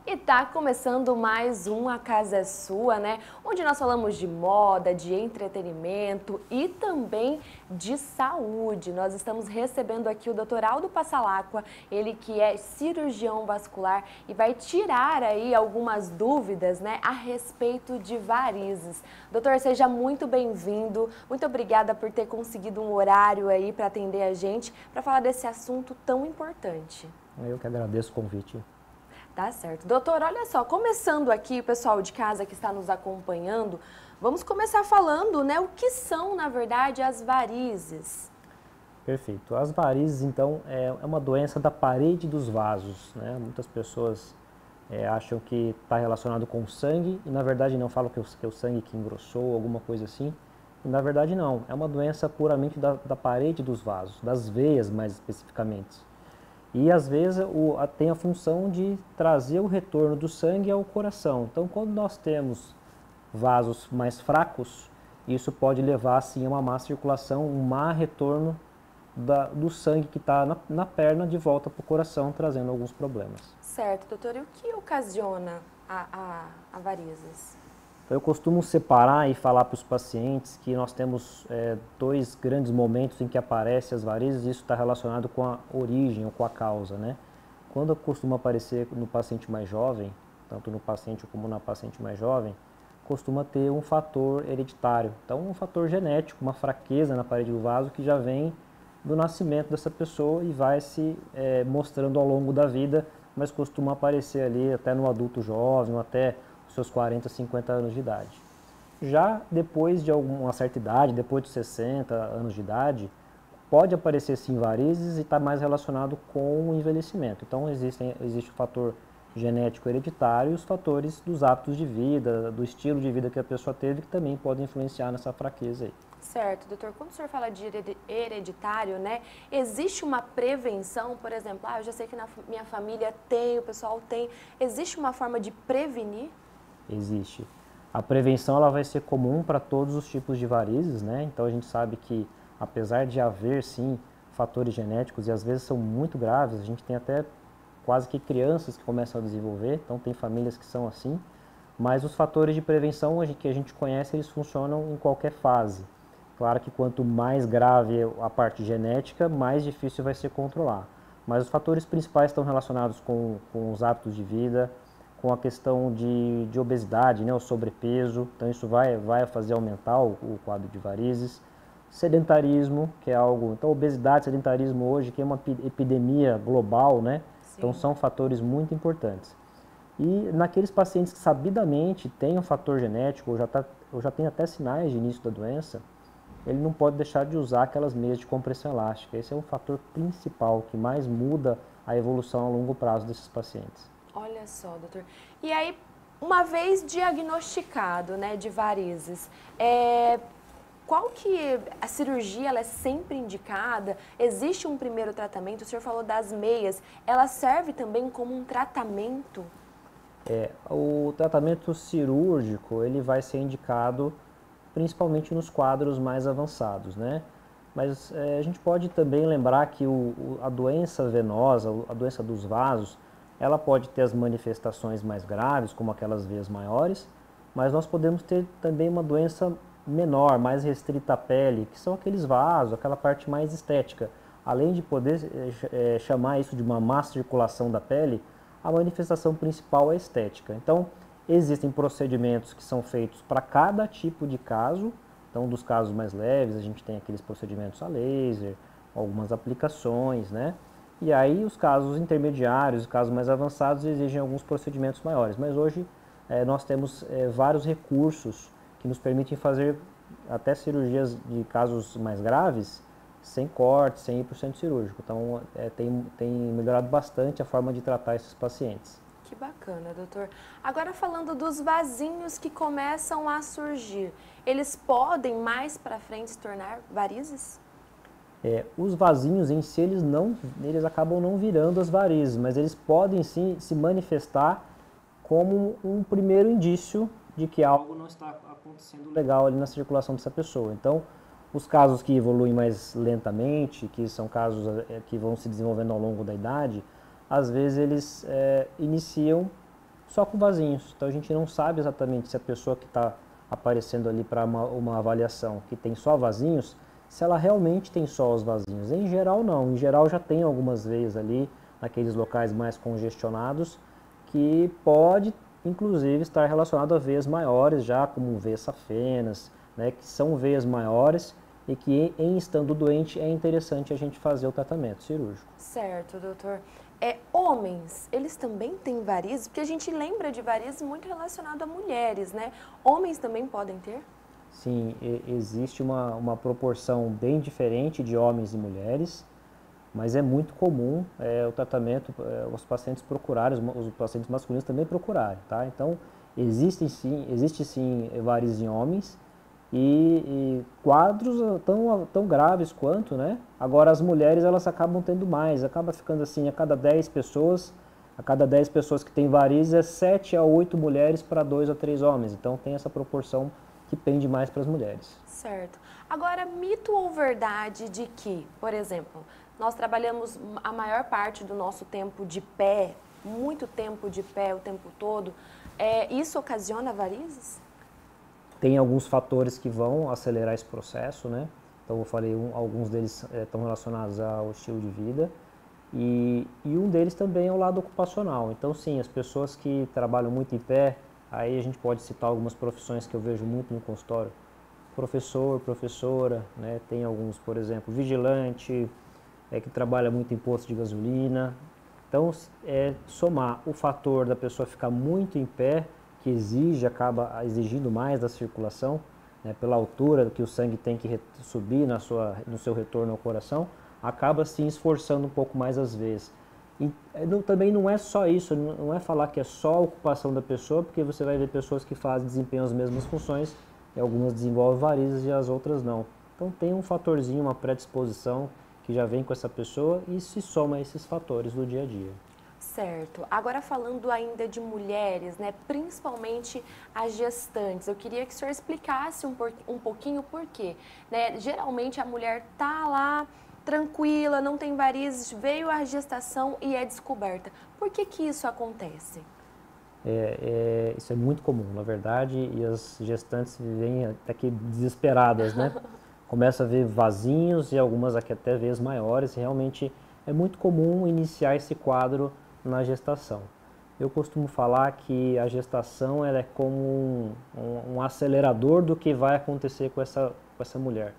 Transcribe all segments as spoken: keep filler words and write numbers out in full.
E tá começando mais um A Casa é Sua, né? Onde nós falamos de moda, de entretenimento e também de saúde. Nós estamos recebendo aqui o doutor Aldo Passalacqua, ele que é cirurgião vascular e vai tirar aí algumas dúvidas, né, a respeito de varizes. Doutor, seja muito bem-vindo. Muito obrigada por ter conseguido um horário aí para atender a gente, para falar desse assunto tão importante. Eu que agradeço o convite. Tá certo. Doutor, olha só, começando aqui, o pessoal de casa que está nos acompanhando, vamos começar falando, né, o que são, na verdade, as varizes. Perfeito. As varizes, então, é uma doença da parede dos vasos, né? Muitas pessoas é, acham que está relacionado com o sangue e, na verdade, não falam que, que é o sangue que engrossou, alguma coisa assim. E, na verdade, não. É uma doença puramente da, da parede dos vasos, das veias, mais especificamente. E às vezes o, a, tem a função de trazer o retorno do sangue ao coração. Então, quando nós temos vasos mais fracos, isso pode levar sim a uma má circulação, um má retorno da, do sangue que está na, na perna de volta para o coração, trazendo alguns problemas. Certo, doutor. E o que ocasiona a, a, a varizes? Eu costumo separar e falar para os pacientes que nós temos é, dois grandes momentos em que aparecem as varizes, e isso está relacionado com a origem ou com a causa, né? Quando costuma aparecer no paciente mais jovem, tanto no paciente como na paciente mais jovem, costuma ter um fator hereditário. Então, um fator genético, uma fraqueza na parede do vaso que já vem do nascimento dessa pessoa e vai se é, mostrando ao longo da vida, mas costuma aparecer ali até no adulto jovem, ou até seus quarenta, cinquenta anos de idade. Já depois de alguma certa idade, depois de sessenta anos de idade, pode aparecer sim varizes e está mais relacionado com o envelhecimento. Então existem, existe o fator genético hereditário e os fatores dos hábitos de vida, do estilo de vida que a pessoa teve, que também podem influenciar nessa fraqueza aí. Certo, doutor. Quando o senhor fala de hereditário, né, existe uma prevenção, por exemplo, ah, eu já sei que na minha família tem, o pessoal tem, existe uma forma de prevenir? Existe. A prevenção ela vai ser comum para todos os tipos de varizes, né? Então a gente sabe que, apesar de haver sim fatores genéticos e às vezes são muito graves, a gente tem até quase que crianças que começam a desenvolver, então tem famílias que são assim, mas os fatores de prevenção que a gente conhece, eles funcionam em qualquer fase. Claro que quanto mais grave a parte genética, mais difícil vai ser controlar. Mas os fatores principais estão relacionados com, com os hábitos de vida, com a questão de, de obesidade, né, o sobrepeso, então isso vai, vai fazer aumentar o, o quadro de varizes. Sedentarismo, que é algo, então obesidade, sedentarismo hoje, que é uma epidemia global, né, então são fatores muito importantes. E naqueles pacientes que sabidamente têm um fator genético, ou já, tá, ou já tem até sinais de início da doença, ele não pode deixar de usar aquelas meias de compressão elástica. Esse é o fator principal que mais muda a evolução a longo prazo desses pacientes. Olha só, doutor. E aí, uma vez diagnosticado, né, de varizes, é, qual que a cirurgia ela é sempre indicada? Existe um primeiro tratamento? O senhor falou das meias. Ela serve também como um tratamento? É, o tratamento cirúrgico ele vai ser indicado principalmente nos quadros mais avançados, né? Mas é, a gente pode também lembrar que o, o, a doença venosa, a doença dos vasos, ela pode ter as manifestações mais graves, como aquelas veias maiores, mas nós podemos ter também uma doença menor, mais restrita à pele, que são aqueles vasos, aquela parte mais estética. Além de poder é, chamar isso de uma má circulação da pele, a manifestação principal é estética. Então, existem procedimentos que são feitos para cada tipo de caso. Então, dos casos mais leves, a gente tem aqueles procedimentos a laser, algumas aplicações, né? E aí os casos intermediários, os casos mais avançados exigem alguns procedimentos maiores. Mas hoje é, nós temos é, vários recursos que nos permitem fazer até cirurgias de casos mais graves sem corte, cem por cento cirúrgico. Então é, tem, tem melhorado bastante a forma de tratar esses pacientes. Que bacana, doutor. Agora falando dos vasinhos que começam a surgir, eles podem mais para frente se tornar varizes? É, os vasinhos em si, eles, não, eles acabam não virando as varizes, mas eles podem sim se manifestar como um primeiro indício de que algo não está acontecendo legal ali na circulação dessa pessoa. Então, os casos que evoluem mais lentamente, que são casos é, que vão se desenvolvendo ao longo da idade, às vezes eles é, iniciam só com vasinhos. Então a gente não sabe exatamente se a pessoa que está aparecendo ali para uma, uma avaliação que tem só vasinhos, se ela realmente tem só os vasinhos. Em geral não, em geral já tem algumas veias ali naqueles locais mais congestionados que pode inclusive estar relacionado a veias maiores já, como veias safenas, né, que são veias maiores e que em estando doente é interessante a gente fazer o tratamento cirúrgico. Certo, doutor. É, homens, eles também têm varizes? Porque a gente lembra de varizes muito relacionado a mulheres, né? Homens também podem ter? Sim, existe uma, uma proporção bem diferente de homens e mulheres, mas é muito comum é, o tratamento, é, os pacientes procurarem, os, os pacientes masculinos também procurarem, tá? Então, existem sim, existe sim varizes em homens e, e quadros tão, tão graves quanto, né? Agora, as mulheres, elas acabam tendo mais, acaba ficando assim, a cada dez pessoas, a cada dez pessoas que têm varizes, é sete a oito mulheres para dois a três homens, então tem essa proporção que pende mais para as mulheres. Certo. Agora, mito ou verdade de que, por exemplo, nós trabalhamos a maior parte do nosso tempo de pé, muito tempo de pé o tempo todo, é, isso ocasiona varizes? Tem alguns fatores que vão acelerar esse processo, né? Então eu falei, um, alguns deles é, estão relacionados ao estilo de vida e, e um deles também é o lado ocupacional. Então sim, as pessoas que trabalham muito em pé, aí a gente pode citar algumas profissões que eu vejo muito no consultório. Professor, professora, né? Tem alguns, por exemplo, vigilante, é, que trabalha muito em posto de gasolina. Então, é, somar o fator da pessoa ficar muito em pé, que exige, acaba exigindo mais da circulação, né, pela altura que o sangue tem que subir na sua, no seu retorno ao coração, acaba se esforçando um pouco mais às vezes. E não, também não é só isso, não é falar que é só a ocupação da pessoa, porque você vai ver pessoas que fazem, desempenham as mesmas funções, e algumas desenvolvem varizes e as outras não. Então tem um fatorzinho, uma predisposição que já vem com essa pessoa e se soma a esses fatores do dia a dia. Certo. Agora falando ainda de mulheres, né, principalmente as gestantes, eu queria que o senhor explicasse um, por, um pouquinho o porquê. Né? Geralmente a mulher tá lá tranquila, não tem varizes, veio a gestação e é descoberta. Por que que isso acontece? É, é, isso é muito comum, na verdade, e as gestantes vêm até que desesperadas, né? Começa a ver vasinhos e algumas aqui até veias maiores, e realmente é muito comum iniciar esse quadro na gestação. Eu costumo falar que a gestação ela é como um, um, um acelerador do que vai acontecer com essa, com essa mulher.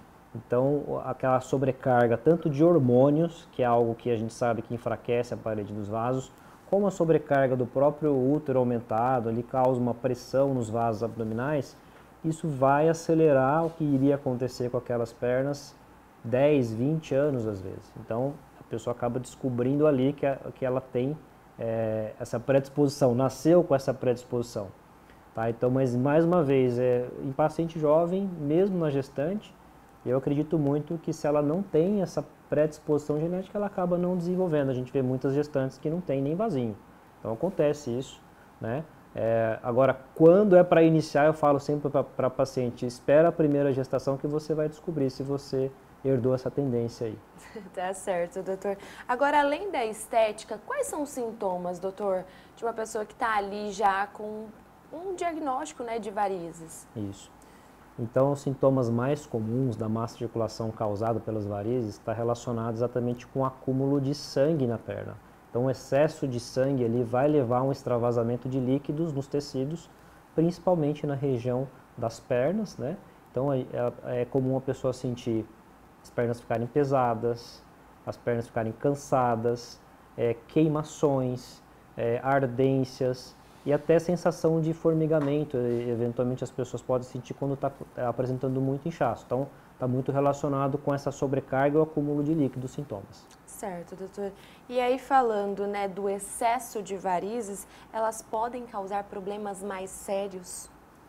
Então, aquela sobrecarga tanto de hormônios, que é algo que a gente sabe que enfraquece a parede dos vasos, como a sobrecarga do próprio útero aumentado, ele causa uma pressão nos vasos abdominais, isso vai acelerar o que iria acontecer com aquelas pernas dez, vinte anos às vezes. Então, a pessoa acaba descobrindo ali que, a, que ela tem é, essa predisposição, nasceu com essa predisposição. Tá? Então, mas mais uma vez, é, em paciente jovem, mesmo na gestante, eu acredito muito que se ela não tem essa predisposição genética, ela acaba não desenvolvendo. A gente vê muitas gestantes que não tem nem vasinho. Então acontece isso, né? É, agora, quando é para iniciar, eu falo sempre para a paciente, espera a primeira gestação que você vai descobrir se você herdou essa tendência aí. Tá certo, doutor. Agora, além da estética, quais são os sintomas, doutor, de uma pessoa que está ali já com um diagnóstico, né, de varizes? Isso. Então, os sintomas mais comuns da má circulação causada pelas varizes está relacionado exatamente com o acúmulo de sangue na perna. Então, o excesso de sangue ali vai levar a um extravasamento de líquidos nos tecidos, principalmente na região das pernas, né? Então, é, é comum a pessoa sentir as pernas ficarem pesadas, as pernas ficarem cansadas, é, queimações, é, ardências, e até sensação de formigamento, eventualmente as pessoas podem sentir quando está apresentando muito inchaço. Então, está muito relacionado com essa sobrecarga e o acúmulo de líquidos, sintomas. Certo, doutor. E aí falando, né, do excesso de varizes, elas podem causar problemas mais sérios?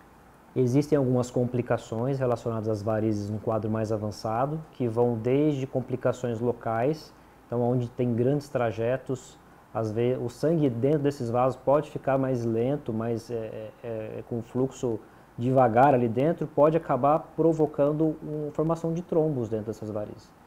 Existem algumas complicações relacionadas às varizes num quadro mais avançado, que vão desde complicações locais, então onde tem grandes trajetos, às vezes, o sangue dentro desses vasos pode ficar mais lento, mais é, é, com fluxo devagar ali dentro, pode acabar provocando uma formação de trombos dentro dessas varizes.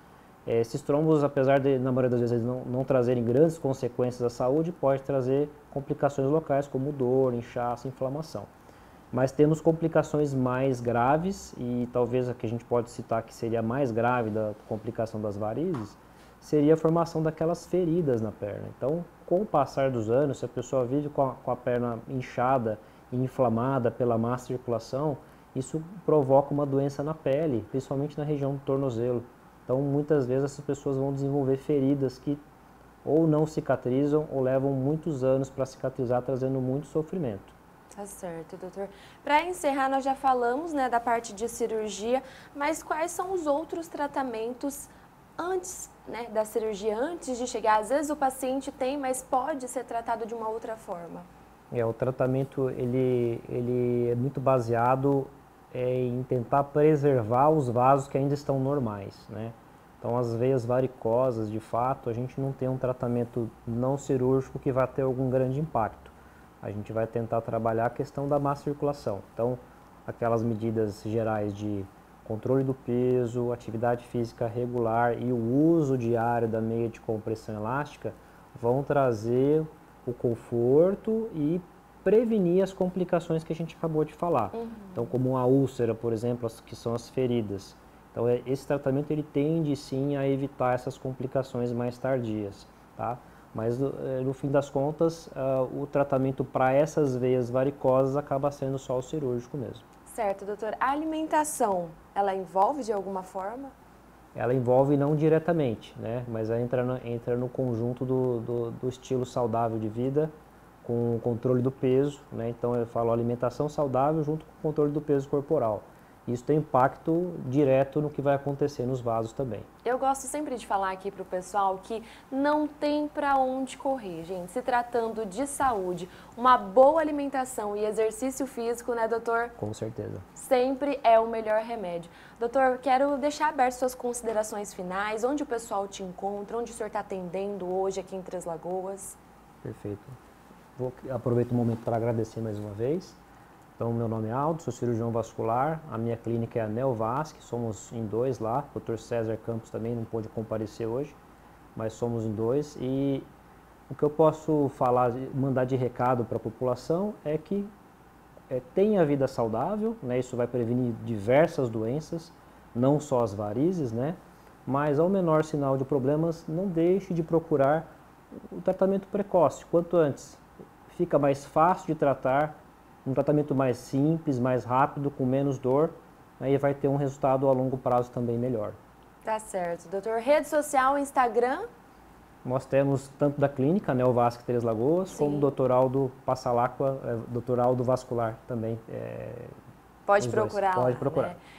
É, esses trombos, apesar de, na maioria das vezes, não, não trazerem grandes consequências à saúde, pode trazer complicações locais como dor, inchaço, inflamação. Mas temos complicações mais graves e talvez a que a gente pode citar que seria a mais grave da complicação das varizes, seria a formação daquelas feridas na perna. Então, com o passar dos anos, se a pessoa vive com a, com a perna inchada e inflamada pela má circulação, isso provoca uma doença na pele, principalmente na região do tornozelo. Então, muitas vezes essas pessoas vão desenvolver feridas que ou não cicatrizam ou levam muitos anos para cicatrizar, trazendo muito sofrimento. Tá certo, doutor. Para encerrar, nós já falamos, né, da parte de cirurgia, mas quais são os outros tratamentos antes, né, da cirurgia, antes de chegar? Às vezes o paciente tem, mas pode ser tratado de uma outra forma. É, o tratamento ele, ele é muito baseado é, em tentar preservar os vasos que ainda estão normais, né? Então, as veias varicosas, de fato, a gente não tem um tratamento não cirúrgico que vai ter algum grande impacto. A gente vai tentar trabalhar a questão da má circulação. Então, aquelas medidas gerais de controle do peso, atividade física regular e o uso diário da meia de compressão elástica vão trazer o conforto e prevenir as complicações que a gente acabou de falar. Uhum. Então, como a úlcera, por exemplo, que são as feridas. Então, esse tratamento ele tende sim a evitar essas complicações mais tardias, tá? Mas, no fim das contas, uh, o tratamento para essas veias varicosas acaba sendo só o cirúrgico mesmo. Certo, doutor. A alimentação, ela envolve de alguma forma? Ela envolve não diretamente, né? Mas ela entra no, entra no conjunto do, do, do estilo saudável de vida, com o controle do peso, né? Então, eu falo alimentação saudável junto com o controle do peso corporal. Isso tem impacto direto no que vai acontecer nos vasos também. Eu gosto sempre de falar aqui para o pessoal que não tem para onde correr, gente. Se tratando de saúde, uma boa alimentação e exercício físico, né, doutor? Com certeza. Sempre é o melhor remédio. Doutor, quero deixar abertas suas considerações finais, onde o pessoal te encontra, onde o senhor está atendendo hoje aqui em Três Lagoas. Perfeito. Vou aproveitar o momento para agradecer mais uma vez. Então, meu nome é Aldo, sou cirurgião vascular, a minha clínica é a Neovasc, somos em dois lá, o doutor César Campos também não pôde comparecer hoje, mas somos em dois. E o que eu posso falar, mandar de recado para a população é que é, tenha vida saudável, né? Isso vai prevenir diversas doenças, não só as varizes, né? Mas ao menor sinal de problemas, não deixe de procurar o tratamento precoce, quanto antes. Fica mais fácil de tratar, um tratamento mais simples, mais rápido, com menos dor, aí vai ter um resultado a longo prazo também melhor. Tá certo. Doutor, rede social, Instagram? Nós temos tanto da clínica, Neovasc Três Lagoas, sim, como o doutor Aldo Passalacqua, é, doutor Aldo Vascular também. É, Pode procurar. Pode procurar. Né?